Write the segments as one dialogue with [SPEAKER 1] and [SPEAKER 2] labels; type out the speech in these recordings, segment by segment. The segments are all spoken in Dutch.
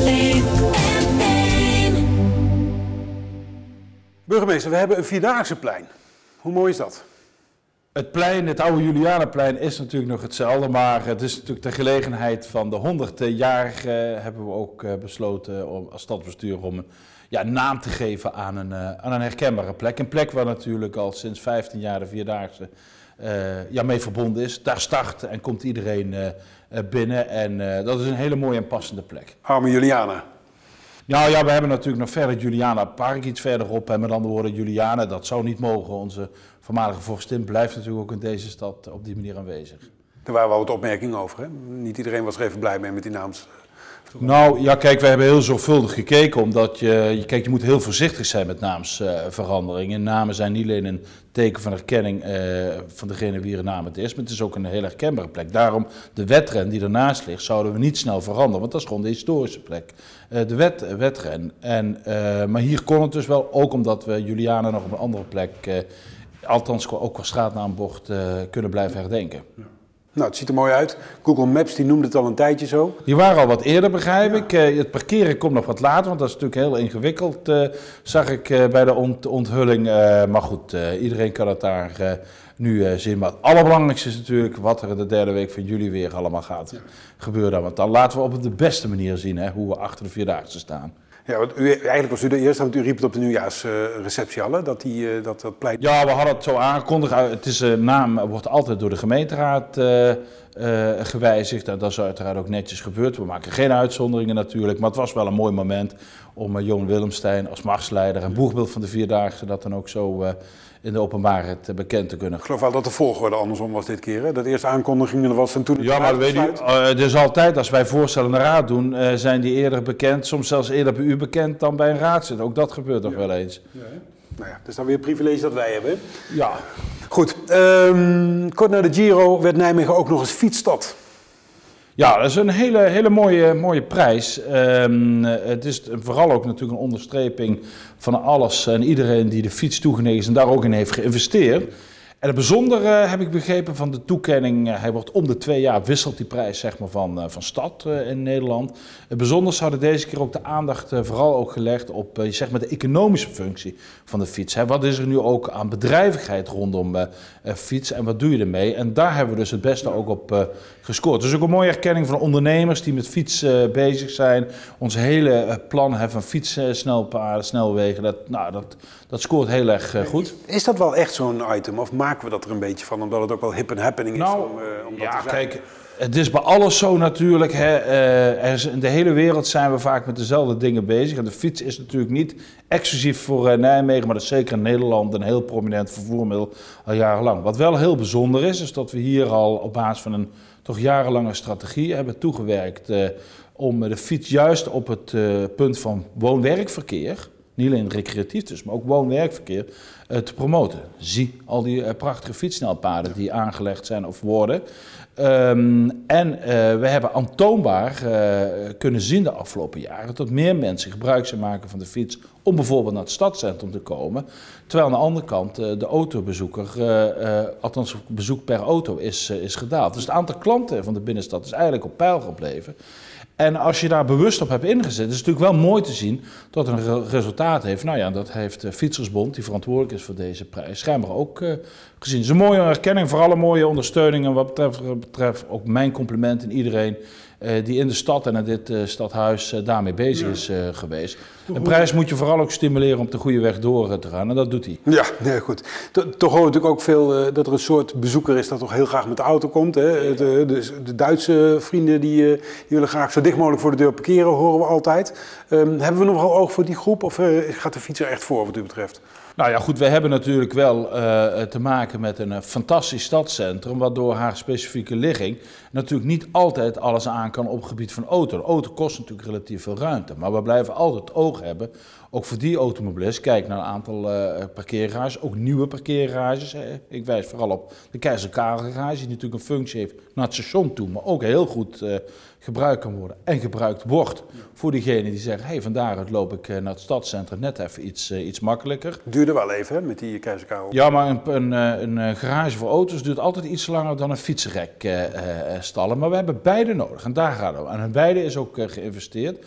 [SPEAKER 1] Burgemeester, we hebben een Vierdaagse plein. Hoe mooi is dat?
[SPEAKER 2] Het plein, het oude Julianenplein, is natuurlijk nog hetzelfde, maar het is natuurlijk de gelegenheid van de 100 jaar hebben we ook besloten als stadsbestuur om een naam te geven aan een herkenbare plek. Een plek waar natuurlijk al sinds 15 jaar de Vierdaagse mee verbonden is. Daar start en komt iedereen binnen en dat is een hele mooie en passende plek.
[SPEAKER 1] Arme Juliana.
[SPEAKER 2] Nou ja, we hebben natuurlijk nog verder het Juliana Park iets verderop. En met andere woorden, Juliana, dat zou niet mogen. Onze voormalige vorstin blijft natuurlijk ook in deze stad op die manier aanwezig.
[SPEAKER 1] Er waren wel wat opmerkingen over, hè? Niet iedereen was er even blij mee met die naams.
[SPEAKER 2] Nou ja, kijk, we hebben heel zorgvuldig gekeken, omdat je moet heel voorzichtig zijn met naamsveranderingen. Namen zijn niet alleen een teken van herkenning van degene wie een naam het is, maar het is ook een heel herkenbare plek. Daarom de wedren die ernaast ligt, zouden we niet snel veranderen, want dat is gewoon de historische plek. De wedren. Maar hier kon het dus wel, ook omdat we Juliana nog op een andere plek, althans ook qua straatnaambord, kunnen blijven herdenken.
[SPEAKER 1] Ja. Nou, het ziet er mooi uit. Google Maps die noemde het al een tijdje zo.
[SPEAKER 2] Die waren al wat eerder, begrijp ik. Het parkeren komt nog wat later, want dat is natuurlijk heel ingewikkeld, zag ik bij de onthulling. Maar goed, iedereen kan het daar nu zien. Maar het allerbelangrijkste is natuurlijk wat er in de derde week van juli weer allemaal gaat gebeuren. Want dan laten we op de beste manier zien hoe we achter de Vierdaagse staan.
[SPEAKER 1] Ja, want eigenlijk was u de eerste, want u riep het op de nieuwjaarsreceptie al, dat plein...
[SPEAKER 2] Ja, we hadden het zo aangekondigd. Het is een naam, wordt altijd door de gemeenteraad gewijzigd. En dat is uiteraard ook netjes gebeurd. We maken geen uitzonderingen natuurlijk, maar het was wel een mooi moment om Johan Willemstein als machtsleider en boegbeeld van de Vierdaagse dat dan ook zo in de openbaarheid bekend te kunnen.
[SPEAKER 1] Ik geloof wel dat de volgorde andersom was dit keer, hè? Dat eerst aankondigingen er was en toen het
[SPEAKER 2] ja, maar weet u, dus altijd als wij voorstellen de raad doen, zijn die eerder bekend, soms zelfs eerder bij u bekend dan bij een raadslid. Ook dat gebeurt nog wel eens.
[SPEAKER 1] Ja, nou ja, dat is dan weer een privilege dat wij hebben.
[SPEAKER 2] Ja.
[SPEAKER 1] Goed, kort na de Giro werd Nijmegen ook nog eens fietsstad.
[SPEAKER 2] Ja, dat is een hele mooie prijs. Het is vooral ook natuurlijk een onderstreping van alles en iedereen die de fiets toegenegen is en daar ook in heeft geïnvesteerd. En het bijzondere heb ik begrepen van de toekenning, hij wordt om de 2 jaar wisselt die prijs zeg maar, van stad in Nederland. Het bijzondere hadden deze keer ook de aandacht vooral ook gelegd op zeg maar de economische functie van de fiets. Wat is er nu ook aan bedrijvigheid rondom fiets en wat doe je ermee? En daar hebben we dus het beste ook op gescoord. Dus ook een mooie erkenning van ondernemers die met fiets bezig zijn. Ons hele plan van fietssnelpaden, snelwegen, dat scoort heel erg goed.
[SPEAKER 1] Is dat wel echt zo'n item of maken we dat er een beetje van, omdat het ook wel hip en happening is om dat te zijn?
[SPEAKER 2] Kijk, het is bij alles zo natuurlijk. In de hele wereld zijn we vaak met dezelfde dingen bezig. En de fiets is natuurlijk niet exclusief voor Nijmegen, maar dat is zeker in Nederland een heel prominent vervoermiddel al jarenlang. Wat wel heel bijzonder is dat we hier al op basis van een toch jarenlange strategie hebben toegewerkt om de fiets juist op het punt van woon-werkverkeer, niet alleen recreatief dus, maar ook woon-werkverkeer, te promoten. Zie al die prachtige fietssnelpaden die aangelegd zijn of worden. We hebben aantoonbaar kunnen zien de afgelopen jaren dat meer mensen gebruik zijn maken van de fiets om bijvoorbeeld naar het stadscentrum te komen. Terwijl aan de andere kant de autobezoeker, althans bezoek per auto is gedaald. Dus het aantal klanten van de binnenstad is eigenlijk op peil gebleven. En als je daar bewust op hebt ingezet, is het natuurlijk wel mooi te zien dat het een resultaat heeft. Nou ja, dat heeft de Fietsersbond, die verantwoordelijk is voor deze prijs, schijnbaar ook gezien. Het is een mooie erkenning, vooral een mooie ondersteuning. En wat betreft ook mijn compliment aan iedereen die in de stad en in dit stadhuis daarmee bezig is geweest. Een prijs moet je vooral ook stimuleren om op de goede weg door te gaan en dat doet hij.
[SPEAKER 1] Ja, nee, goed. Toch hoor je natuurlijk ook veel dat er een soort bezoeker is dat toch heel graag met de auto komt. Hè? De Duitse vrienden die willen graag zo dicht mogelijk voor de deur parkeren, horen we altijd. Hebben we nog wel oog voor die groep of gaat de fiets er echt voor wat u betreft?
[SPEAKER 2] Nou ja, goed, we hebben natuurlijk wel te maken met een fantastisch stadscentrum, waardoor haar specifieke ligging natuurlijk niet altijd alles aan kan op het gebied van auto. De auto kost natuurlijk relatief veel ruimte, maar we blijven altijd oog hebben, ook voor die automobilist. Kijk naar een aantal parkeergarages, ook nieuwe parkeergarages. Ik wijs vooral op de Keizer Karel garage, die natuurlijk een functie heeft naar het station toe, maar ook heel goed gebruikt kan worden en gebruikt wordt voor diegenen die zeggen, hey, van daaruit loop ik naar het stadscentrum net even iets makkelijker.
[SPEAKER 1] Duurde wel even hè, met die Keizer Karel.
[SPEAKER 2] Ja, maar een garage voor auto's duurt altijd iets langer dan een fietsenrek stallen. Maar we hebben beide nodig en daar gaan we. En in beide is ook geïnvesteerd.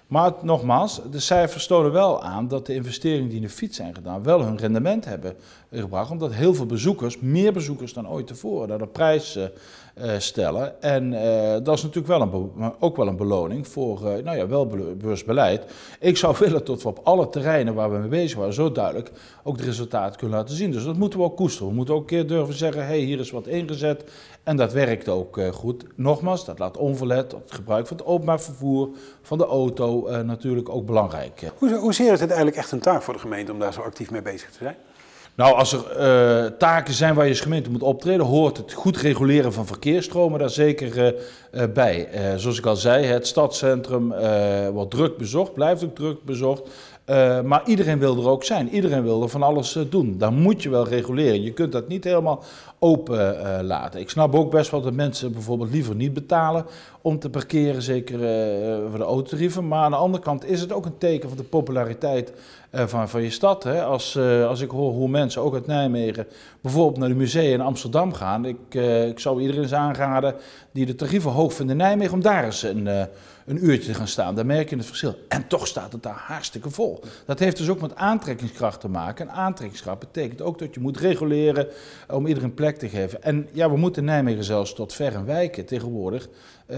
[SPEAKER 2] Maar nogmaals, de cijfers tonen wel aan dat de investeringen die in de fiets zijn gedaan wel hun rendement hebben gebracht. Omdat heel veel bezoekers, meer bezoekers dan ooit tevoren, daar de prijs stellen. En dat is natuurlijk wel ook wel een beloning voor welbewust beleid. Ik zou willen dat we op alle terreinen waar we mee bezig waren zo duidelijk ook de resultaten kunnen laten zien. Dus dat moeten we ook koesteren. We moeten ook een keer durven zeggen, hey, hier is wat ingezet en dat werkt ook goed. Nogmaals, dat laat onverlet het gebruik van het openbaar vervoer, van de auto natuurlijk ook belangrijk.
[SPEAKER 1] Hoezeer is het eigenlijk echt een taak voor de gemeente om daar zo actief mee bezig te zijn?
[SPEAKER 2] Nou, als er taken zijn waar je als gemeente moet optreden, hoort het goed reguleren van verkeersstromen daar zeker bij. Zoals ik al zei, het stadscentrum wordt druk bezocht, blijft ook druk bezocht. Maar iedereen wil er ook zijn. Iedereen wil er van alles doen. Daar moet je wel reguleren. Je kunt dat niet helemaal open laten. Ik snap ook best wel dat mensen bijvoorbeeld liever niet betalen om te parkeren, zeker voor de autotarieven. Maar aan de andere kant is het ook een teken van de populariteit van je stad. Hè? Als ik hoor hoe mensen ook uit Nijmegen bijvoorbeeld naar de musea in Amsterdam gaan. Ik zou iedereen eens aanraden die de tarieven hoog vindt in Nijmegen om daar eens een uurtje te gaan staan. Daar merk je het verschil. En toch staat het daar hartstikke vol. Dat heeft dus ook met aantrekkingskracht te maken. En aantrekkingskracht betekent ook dat je moet reguleren om iedereen plek te geven. En ja, we moeten Nijmegen zelfs tot ver en wijken tegenwoordig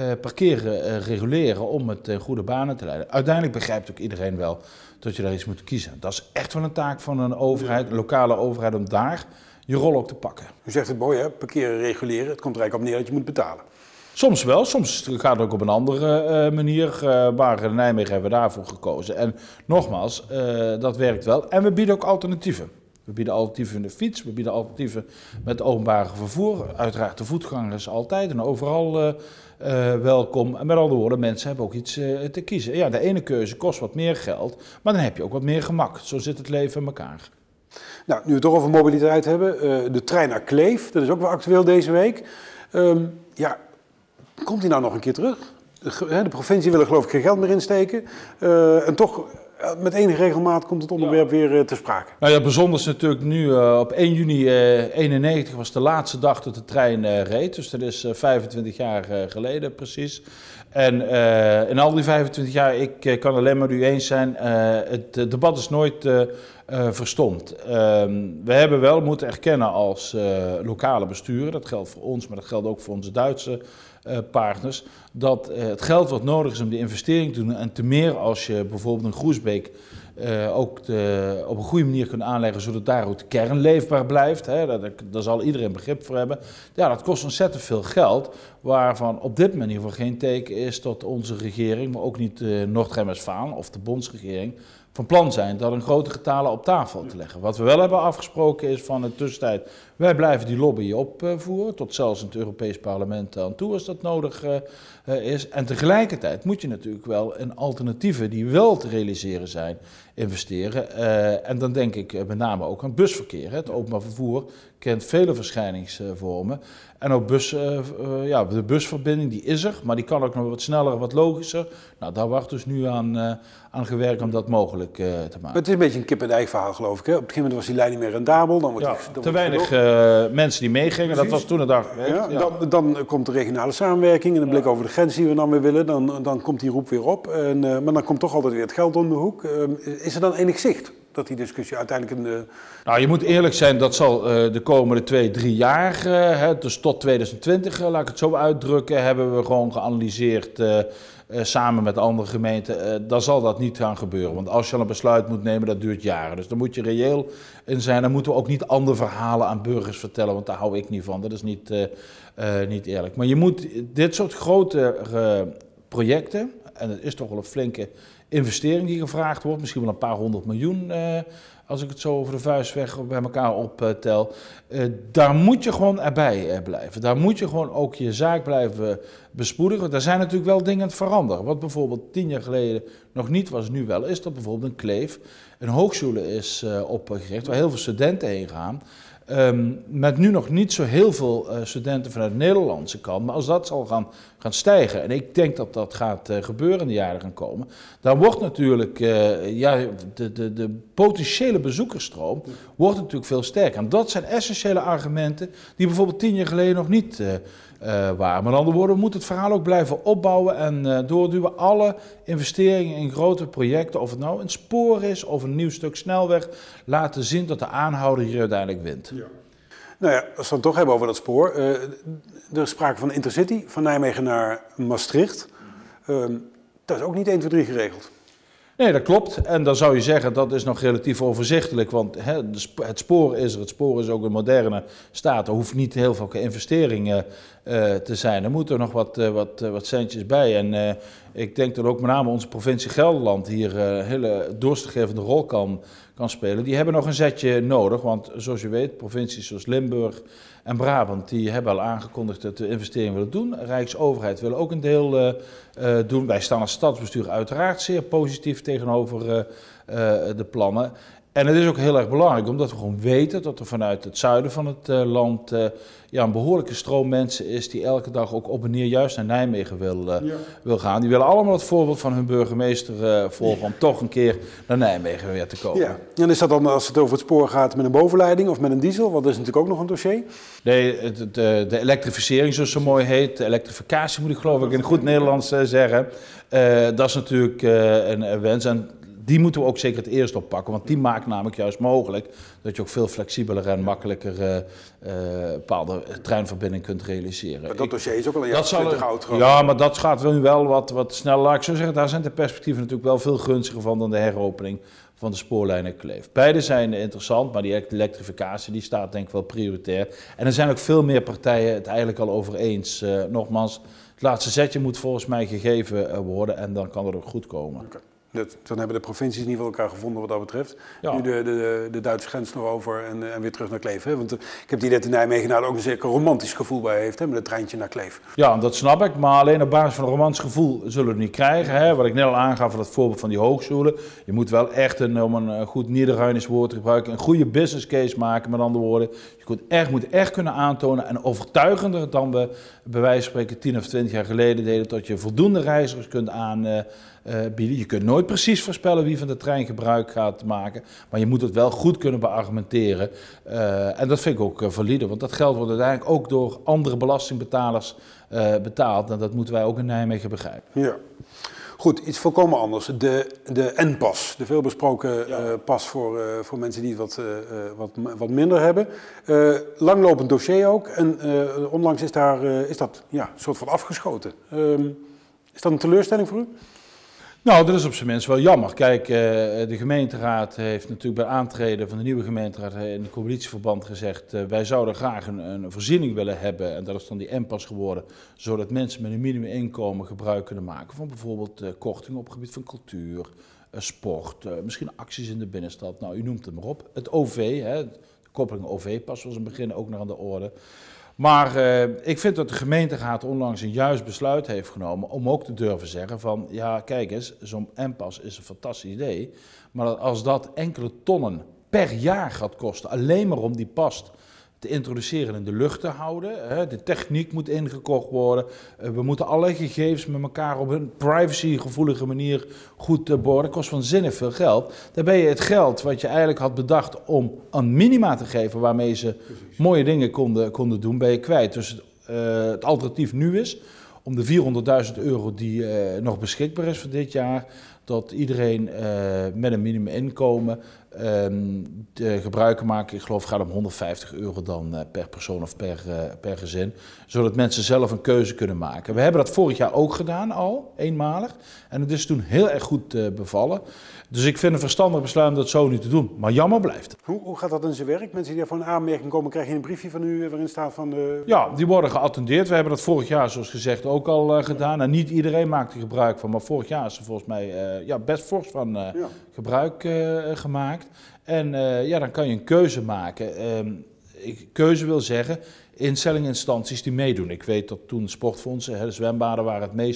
[SPEAKER 2] parkeren reguleren om het in goede banen te leiden. Uiteindelijk begrijpt ook iedereen wel dat je daar iets moet kiezen. Dat is echt wel een taak van een overheid, een lokale overheid, om daar je rol ook te pakken.
[SPEAKER 1] U zegt het mooi, hè? Parkeren reguleren. Het komt er eigenlijk op neer dat je moet betalen.
[SPEAKER 2] Soms wel, soms gaat het ook op een andere manier, maar in Nijmegen hebben we daarvoor gekozen. En nogmaals, dat werkt wel. En we bieden ook alternatieven. We bieden alternatieven in de fiets, we bieden alternatieven met het openbare vervoer. Uiteraard de voetganger is altijd en overal welkom. En met andere woorden, mensen hebben ook iets te kiezen. Ja, de ene keuze kost wat meer geld, maar dan heb je ook wat meer gemak. Zo zit het leven in elkaar.
[SPEAKER 1] Nou, nu we het toch over mobiliteit hebben, de trein naar Kleef, dat is ook wel actueel deze week. Komt hij nou nog een keer terug? De provincie wil er geloof ik geen geld meer insteken. En toch, met enige regelmaat komt het onderwerp weer ter sprake.
[SPEAKER 2] Nou ja, het bijzonder is natuurlijk nu, op 1 juni 1991 was de laatste dag dat de trein reed. Dus dat is 25 jaar geleden precies. En in al die 25 jaar, ik kan alleen maar u eens zijn, het debat is nooit verstomd. We hebben wel moeten erkennen als lokale besturen, dat geldt voor ons, maar dat geldt ook voor onze Duitse partners, dat het geld wat nodig is om die investering te doen, en te meer als je bijvoorbeeld een Groesbeek ook op een goede manier kunt aanleggen, zodat daar ook de kern leefbaar blijft. Hè, daar zal iedereen begrip voor hebben. Ja, dat kost ontzettend veel geld, waarvan op dit moment voor geen teken is dat onze regering, maar ook niet Noord-Rijn-Westfalen of de bondsregering, van plan zijn dat een grote getalen op tafel te leggen. Wat we wel hebben afgesproken is van in de tussentijd, wij blijven die lobby opvoeren, tot zelfs in het Europees Parlement aan toe als dat nodig is. En tegelijkertijd moet je natuurlijk wel in alternatieven die wel te realiseren zijn, investeren. En dan denk ik met name ook aan het busverkeer. Het openbaar vervoer kent vele verschijningsvormen. En ook de busverbinding die is er, maar die kan ook nog wat sneller en wat logischer. Nou, daar wordt dus nu aan gewerkt om dat mogelijk te maken.
[SPEAKER 1] Maar het is een beetje een kip-en-ei verhaal, geloof ik. Hè? Op een gegeven moment was die lijn niet meer rendabel. Dan wordt
[SPEAKER 2] te weinig mensen die meegingen, dat was toen een dag gewerkt.
[SPEAKER 1] Ja. Dan komt de regionale samenwerking en een blik over de grens die we dan weer willen. Dan komt die roep weer op. Maar dan komt toch altijd weer het geld om de hoek. Is er dan enig zicht dat die discussie uiteindelijk
[SPEAKER 2] Nou, je moet eerlijk zijn, dat zal de komende 2-3 jaar, dus tot 2020, laat ik het zo uitdrukken, hebben we gewoon geanalyseerd samen met andere gemeenten. Dan zal dat niet gaan gebeuren, want als je al een besluit moet nemen, dat duurt jaren. Dus dan moet je reëel in zijn. Dan moeten we ook niet andere verhalen aan burgers vertellen, want daar hou ik niet van. Dat is niet eerlijk. Maar je moet dit soort grote projecten, en het is toch wel een flinke investering die gevraagd wordt, misschien wel een paar 100 miljoen, als ik het zo over de vuistweg bij elkaar optel. Daar moet je gewoon erbij blijven. Daar moet je gewoon ook je zaak blijven bespoedigen. Er zijn natuurlijk wel dingen aan het veranderen. Wat bijvoorbeeld 10 jaar geleden nog niet was, nu wel is, dat bijvoorbeeld in Kleef een hogeschool is opgericht, waar heel veel studenten heen gaan. Met nu nog niet zo heel veel studenten vanuit de Nederlandse kant. Maar als dat zal gaan stijgen, en ik denk dat dat gaat gebeuren in de jaren gaan komen, dan wordt natuurlijk de potentiële bezoekersstroom wordt natuurlijk veel sterker. En dat zijn essentiële argumenten die bijvoorbeeld 10 jaar geleden nog niet waar. Met andere woorden, we moeten het verhaal ook blijven opbouwen en doorduwen. Alle investeringen in grote projecten, of het nou een spoor is of een nieuw stuk snelweg, laten zien dat de aanhouder hier uiteindelijk wint.
[SPEAKER 1] Ja. Nou ja, als we het toch hebben over dat spoor. Er is sprake van Intercity, van Nijmegen naar Maastricht. Dat is ook niet 1, 2, 3 geregeld.
[SPEAKER 2] Nee, dat klopt. En dan zou je zeggen, dat is nog relatief overzichtelijk, want het spoor is er. Het spoor is ook een moderne staat. Er hoeft niet heel veel investeringen te zijn. Er moeten nog wat centjes bij. En ik denk dat ook met name onze provincie Gelderland hier een hele doorslaggevende rol kan spelen. Die hebben nog een zetje nodig, want zoals je weet, provincies zoals Limburg en Brabant, die hebben al aangekondigd dat de investeringen willen doen. De Rijksoverheid wil ook een deel doen. Wij staan als stadsbestuur uiteraard zeer positief tegenover de plannen. En het is ook heel erg belangrijk, omdat we gewoon weten dat er vanuit het zuiden van het land een behoorlijke stroom mensen is die elke dag ook op en neer juist naar Nijmegen wil gaan. Die willen allemaal het voorbeeld van hun burgemeester volgen om toch een keer naar Nijmegen weer te komen.
[SPEAKER 1] Ja. En is dat dan, als het over het spoor gaat, met een bovenleiding of met een diesel? Want dat is natuurlijk ook nog een dossier.
[SPEAKER 2] Nee, de elektrificering, zoals het zo mooi heet, de elektrificatie moet ik geloof ik in goed Nederlands zeggen, dat is natuurlijk een wens. En die moeten we ook zeker het eerst oppakken, want die maakt namelijk juist mogelijk dat je ook veel flexibeler en makkelijker bepaalde treinverbindingen kunt realiseren.
[SPEAKER 1] Maar dat dossier is ook al een jaar 20 oud.
[SPEAKER 2] Ja, maar dat gaat nu wel wat sneller. Laat ik zo zeggen, daar zijn de perspectieven natuurlijk wel veel gunstiger van dan de heropening van de spoorlijnen Kleef. Beide zijn interessant, maar die elektrificatie die staat denk ik wel prioritair. En er zijn ook veel meer partijen het eigenlijk al over eens. Nogmaals, het laatste zetje moet volgens mij gegeven worden en dan kan het ook goed komen.
[SPEAKER 1] Okay. Dan hebben de provincies in ieder geval elkaar gevonden wat dat betreft.
[SPEAKER 2] Ja.
[SPEAKER 1] Nu de Duitse grens nog over en weer terug naar Kleef. Hè? Want ik heb het idee dat de Nijmegenaar er ook een zeker romantisch gevoel bij heeft, hè? Met het treintje naar Kleef.
[SPEAKER 2] Ja, dat snap ik. Maar alleen op basis van een romantisch gevoel zullen we het niet krijgen. Hè? Wat ik net al aangaf van het voorbeeld van die hogescholen. Je moet wel echt, om een goed Niederrheinisch woord te gebruiken, een goede business case maken. Met andere woorden, je moet echt kunnen aantonen en overtuigender dan we bij wijze van spreken 10 of 20 jaar geleden deden, dat je voldoende reizigers kunt aanbieden. Je kunt nooit precies voorspellen wie van de trein gebruik gaat maken, maar je moet het wel goed kunnen beargumenteren. En dat vind ik ook valide, want dat geld wordt uiteindelijk ook door andere belastingbetalers betaald. En dat moeten wij ook in Nijmegen begrijpen.
[SPEAKER 1] Ja. Goed, iets volkomen anders. De N-pas, de veelbesproken pas voor mensen die het wat minder hebben. Langlopend dossier ook. En onlangs is dat een soort van afgeschoten. Is dat een teleurstelling voor u?
[SPEAKER 2] Nou, dat is op zijn minst wel jammer. Kijk, de gemeenteraad heeft natuurlijk bij aantreden van de nieuwe gemeenteraad in het coalitieverband gezegd, wij zouden graag een voorziening willen hebben, en dat is dan die M-pas geworden, zodat mensen met een minimuminkomen gebruik kunnen maken van bijvoorbeeld korting op het gebied van cultuur, sport, misschien acties in de binnenstad, nou u noemt het maar op. Het OV, de koppeling OV-pas was in het begin ook nog aan de orde. Maar ik vind dat de gemeenteraad onlangs een juist besluit heeft genomen om ook te durven zeggen van, ja kijk eens, zo'n M-pas is een fantastisch idee, maar als dat enkele tonnen per jaar gaat kosten, alleen maar om die pas te introduceren en in de lucht te houden, de techniek moet ingekocht worden, we moeten alle gegevens met elkaar op een privacygevoelige manier goed behouden, dat kost waanzinnig veel geld. Dan ben je het geld wat je eigenlijk had bedacht om aan minima te geven waarmee ze mooie dingen konden doen, ben je kwijt. Dus het alternatief nu is om de €400.000 die nog beschikbaar is voor dit jaar, dat iedereen met een minimuminkomen gebruik kan maken. Ik geloof het gaat om €150 dan per persoon of per gezin. Zodat mensen zelf een keuze kunnen maken. We hebben dat vorig jaar ook gedaan al, eenmalig. En het is toen heel erg goed bevallen. Dus ik vind een verstandig besluit om dat zo nu te doen. Maar jammer blijft.
[SPEAKER 1] Hoe gaat dat in zijn werk? Mensen die daarvoor een aanmerking komen, krijg je een briefje van u waarin staat van de...
[SPEAKER 2] Ja, die worden geattendeerd. We hebben dat vorig jaar, zoals gezegd, ook al gedaan. En niet iedereen maakt er gebruik van. Maar vorig jaar is er volgens mij best fors van gebruik gemaakt. En dan kan je een keuze maken. Keuze wil zeggen, instellinginstanties die meedoen. Ik weet dat toen sportfondsen, de zwembaden waren het meest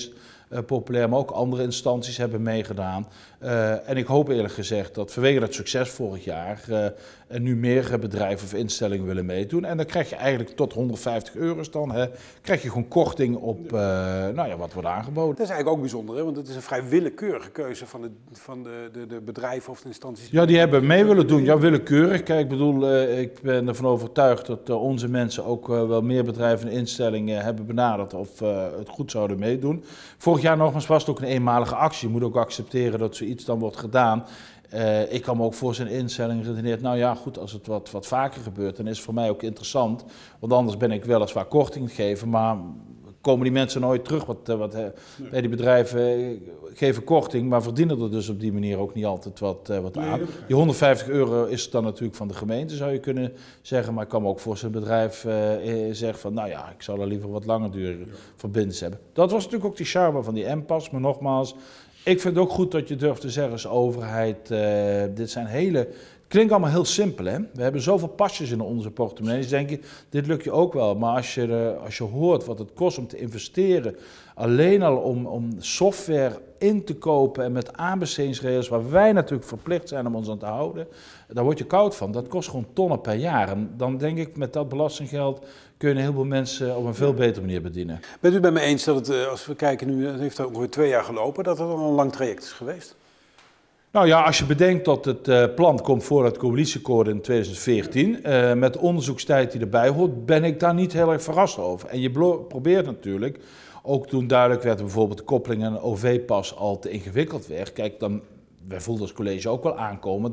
[SPEAKER 2] populair, maar ook andere instanties hebben meegedaan. En ik hoop eerlijk gezegd dat vanwege dat succes vorig jaar er nu meer bedrijven of instellingen willen meedoen. En dan krijg je eigenlijk tot €150 dan, krijg je gewoon korting op wat wordt aangeboden.
[SPEAKER 1] Dat is eigenlijk ook bijzonder, hè? Want het is een vrij willekeurige keuze van de bedrijven of de instanties.
[SPEAKER 2] Ja, die hebben mee willen doen. Ja, willekeurig. Kijk, ik bedoel, ik ben ervan overtuigd dat onze mensen ook wel meer bedrijven en instellingen hebben benaderd of het goed zouden meedoen. Vorig jaar nogmaals was het ook een eenmalige actie. Je moet ook accepteren dat zoiets dan wordt gedaan. Ik kan me ook voor zijn instelling redeneert, nou ja goed, als het wat vaker gebeurt, dan is het voor mij ook interessant. Want anders ben ik weliswaar korting geven, maar komen die mensen nooit terug. Bij die bedrijven geven korting, maar verdienen er dus op die manier ook niet altijd wat aan. Die €150 is dan natuurlijk van de gemeente, zou je kunnen zeggen. Maar ik kan me ook voor zijn bedrijf zeggen van, nou ja, ik zou er liever wat langer durende verbindens hebben. Dat was natuurlijk ook die charme van die M-pas, maar nogmaals, ik vind het ook goed dat je durft te zeggen als overheid, dit zijn het klinkt allemaal heel simpel, hè? We hebben zoveel pasjes in onze portemonnees. Denk je, dit lukt je ook wel. Maar als je hoort wat het kost om te investeren, alleen al om software in te kopen en met aanbestedingsregels, waar wij natuurlijk verplicht zijn om ons aan te houden, daar word je koud van. Dat kost gewoon tonnen per jaar. En dan denk ik, met dat belastinggeld kun je een heleboel mensen op een veel betere manier bedienen.
[SPEAKER 1] Bent u het met me eens dat het, als we kijken nu, het heeft ongeveer 2 jaar gelopen, dat het al een lang traject is geweest?
[SPEAKER 2] Nou ja, als je bedenkt dat het plan komt voor het coalitieakkoord in 2014, met de onderzoekstijd die erbij hoort, ben ik daar niet heel erg verrast over. En je probeert natuurlijk, ook toen duidelijk werd bijvoorbeeld de koppeling aan een OV-pas al te ingewikkeld werd. Kijk, wij voelden als college ook wel aankomen,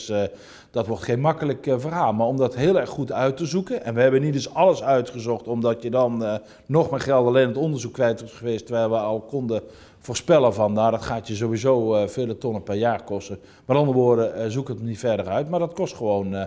[SPEAKER 2] dat wordt geen makkelijk verhaal. Maar om dat heel erg goed uit te zoeken, en we hebben niet eens alles uitgezocht, omdat je dan nog meer geld alleen het onderzoek kwijt was geweest, terwijl we al konden voorspellen van, nou dat gaat je sowieso vele tonnen per jaar kosten. Met andere woorden, zoek het niet verder uit, maar dat kost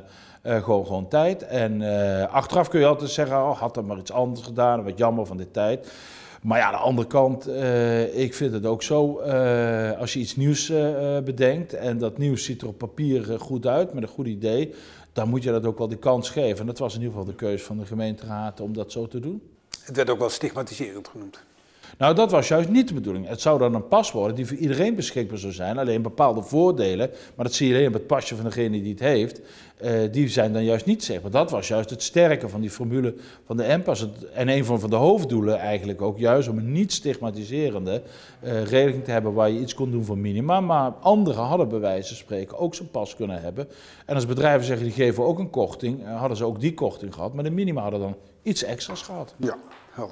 [SPEAKER 2] gewoon tijd. En achteraf kun je altijd zeggen, had er maar iets anders gedaan, wat jammer van de tijd. Maar ja, aan de andere kant, ik vind het ook zo, als je iets nieuws bedenkt en dat nieuws ziet er op papier goed uit, met een goed idee, dan moet je dat ook wel die kans geven. En dat was in ieder geval de keuze van de gemeenteraad om dat zo te doen.
[SPEAKER 1] Het werd ook wel stigmatiserend genoemd.
[SPEAKER 2] Nou, dat was juist niet de bedoeling. Het zou dan een pas worden die voor iedereen beschikbaar zou zijn. Alleen bepaalde voordelen, maar dat zie je alleen op het pasje van degene die het heeft, die zijn dan juist niet zichtbaar. Dat was juist het sterke van die formule van de M-pas. En een van de hoofddoelen eigenlijk ook juist om een niet stigmatiserende regeling te hebben waar je iets kon doen voor minima. Maar anderen hadden bij wijze van spreken ook zo'n pas kunnen hebben. En als bedrijven zeggen die geven ook een korting, hadden ze ook die korting gehad. Maar de minima hadden dan iets extra's gehad.
[SPEAKER 1] Ja, helder.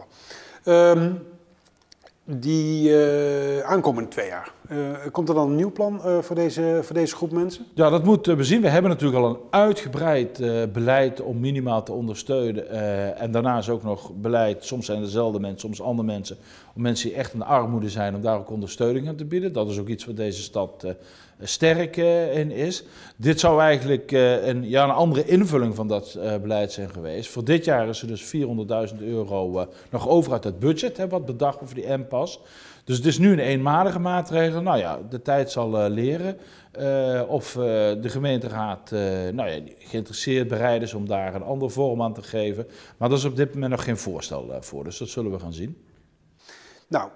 [SPEAKER 1] Die aankomende 2 jaar. Komt er dan een nieuw plan voor deze groep mensen?
[SPEAKER 2] Ja, dat moeten we zien. We hebben natuurlijk al een uitgebreid beleid om minimaal te ondersteunen. En daarnaast ook nog beleid, soms zijn het dezelfde mensen, soms andere mensen, om mensen die echt in de armoede zijn, om daar ook ondersteuning aan te bieden. Dat is ook iets wat deze stad sterk in is. Dit zou eigenlijk een andere invulling van dat beleid zijn geweest. Voor dit jaar is er dus €400.000 nog over uit het budget, wat bedacht voor die M-pas. Dus het is nu een eenmalige maatregel. Nou ja, de tijd zal leren of de gemeenteraad geïnteresseerd bereid is om daar een andere vorm aan te geven. Maar daar is op dit moment nog geen voorstel voor, dus dat zullen we gaan zien.
[SPEAKER 1] Nou,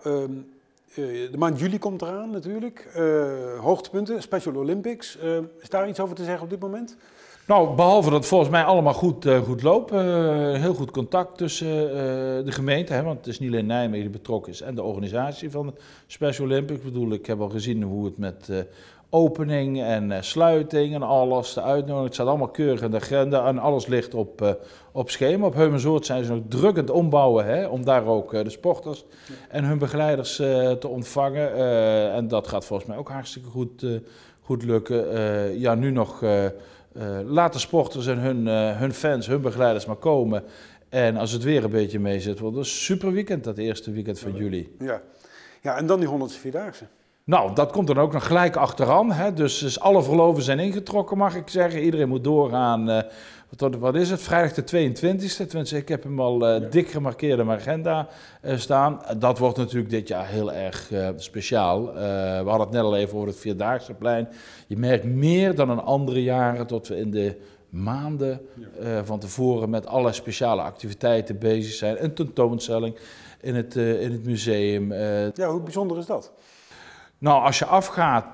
[SPEAKER 1] de maand juli komt eraan natuurlijk. Hoogtepunten, Special Olympics. Is daar iets over te zeggen op dit moment?
[SPEAKER 2] Nou, behalve dat het volgens mij allemaal goed loopt. Heel goed contact tussen de gemeente, want het is niet alleen Nijmegen die betrokken is en de organisatie van de Special Olympics. Ik bedoel, ik heb al gezien hoe het met opening en sluiting en alles, de uitnodiging, het staat allemaal keurig in de agenda en alles ligt op schema. Op Heumensoord zijn ze nog druk aan het ombouwen, om daar ook de sporters en hun begeleiders te ontvangen. En dat gaat volgens mij ook hartstikke goed lukken. Nu nog laat de sporters en hun fans, hun begeleiders maar komen. En als het weer een beetje mee zit, wordt het een super weekend, dat eerste weekend van juli.
[SPEAKER 1] Ja, en dan die 100ste Vierdaagse.
[SPEAKER 2] Nou, dat komt dan ook nog gelijk achteraan. Dus alle verloven zijn ingetrokken, mag ik zeggen. Iedereen moet doorgaan. Wat is het? Vrijdag de 22e. Tenminste, ik heb hem al dik gemarkeerd in mijn agenda staan. Dat wordt natuurlijk dit jaar heel erg speciaal. We hadden het net al even over het Vierdaagse-plein. Je merkt meer dan in andere jaren dat we in de maanden van tevoren met allerlei speciale activiteiten bezig zijn. Een tentoonstelling. in het museum.
[SPEAKER 1] Ja, hoe bijzonder is dat?
[SPEAKER 2] Nou, als je afgaat,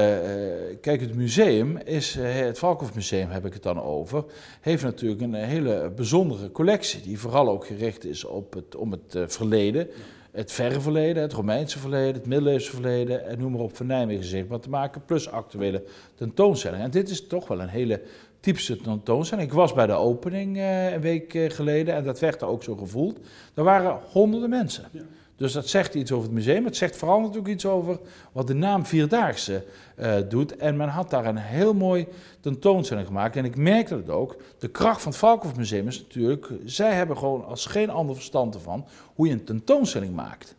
[SPEAKER 2] kijk, het museum is, het Valkhof Museum heb ik het dan over, heeft natuurlijk een hele bijzondere collectie, die vooral ook gericht is om het verleden, het verre verleden, het Romeinse verleden, het middeleeuwse verleden en noem maar op, van Nijmegen zichtbaar te maken, plus actuele tentoonstellingen. En dit is toch wel een hele typische tentoonstelling. Ik was bij de opening een week geleden en dat werd er ook zo gevoeld. Er waren honderden mensen. Ja. Dus dat zegt iets over het museum. Het zegt vooral natuurlijk iets over wat de naam Vierdaagse doet. En men had daar een heel mooi tentoonstelling gemaakt. En ik merkte het ook. De kracht van het Valkhof Museum is natuurlijk, zij hebben gewoon als geen ander verstand ervan hoe je een tentoonstelling maakt.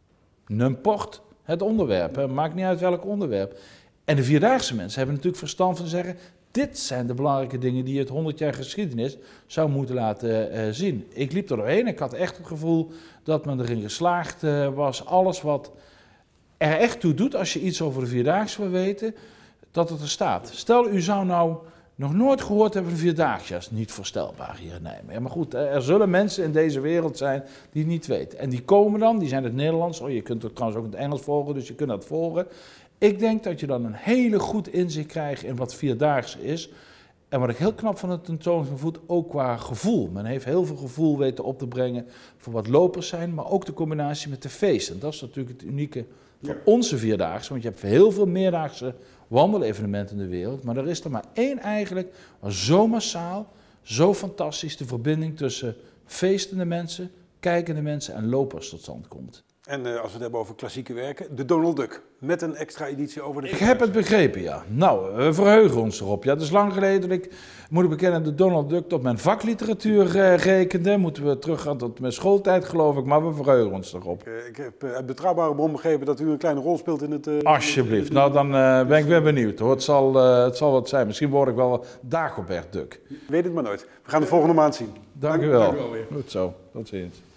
[SPEAKER 2] N'importe het onderwerp. Hè. Maakt niet uit welk onderwerp. En de Vierdaagse mensen hebben natuurlijk verstand van te zeggen, dit zijn de belangrijke dingen die het 100 jaar geschiedenis zou moeten laten zien. Ik liep er doorheen en ik had echt het gevoel dat men erin geslaagd was. Alles wat er echt toe doet als je iets over de Vierdaagse wil weten, dat het er staat. Stel, u zou nou nog nooit gehoord hebben van de Vierdaagse. Dat is niet voorstelbaar hier in Nijmegen. Maar goed, er zullen mensen in deze wereld zijn die het niet weten. En die komen dan, die zijn in het Nederlands. Oh, je kunt het trouwens ook in het Engels volgen, dus je kunt dat volgen. Ik denk dat je dan een hele goed inzicht krijgt in wat Vierdaagse is. En wat ik heel knap van het tentoonstelling vond, ook qua gevoel. Men heeft heel veel gevoel weten op te brengen voor wat lopers zijn, maar ook de combinatie met de feesten. Dat is natuurlijk het unieke van onze Vierdaagse, want je hebt heel veel meerdaagse wandelevenementen in de wereld. Maar er is er maar één eigenlijk, waar zo massaal, zo fantastisch de verbinding tussen feestende mensen, kijkende mensen en lopers tot stand komt.
[SPEAKER 1] En als we het hebben over klassieke werken, de Donald Duck. Met een extra editie over de...
[SPEAKER 2] Ik heb het begrepen, ja. Nou, we verheugen ons erop. Ja, het is lang geleden dat ik, moet ik bekennen, de Donald Duck tot mijn vakliteratuur rekende. Moeten we teruggaan tot mijn schooltijd, geloof ik, maar we verheugen ons erop.
[SPEAKER 1] Ik heb uit betrouwbare bron begrepen dat u een kleine rol speelt in het...
[SPEAKER 2] Alsjeblieft. Nou, dan ben ik weer benieuwd, hoor. Het zal wat zijn. Misschien word ik wel Dagobert Duck.
[SPEAKER 1] Weet het maar nooit. We gaan de volgende maand zien.
[SPEAKER 2] Dank u wel. Goed zo. Tot ziens.